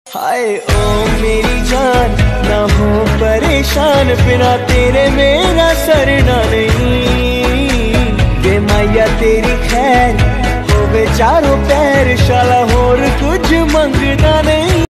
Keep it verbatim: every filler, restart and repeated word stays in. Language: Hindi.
हाय ओ मेरी जान, ना हो परेशान, बिना तेरे मेरा सरना नहीं। वे मैया तेरी खैर होवे चारों पैर, शाला होर कुछ मंगदा नहीं।